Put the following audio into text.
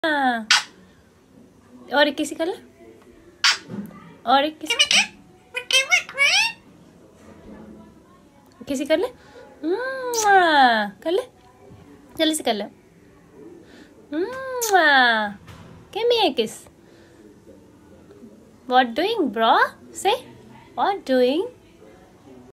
और एक किसी कर ले, और एक किसी कर ले, कर ले, जल्दी से कर ले। Give me a kiss. What doing, bro? Say, what doing?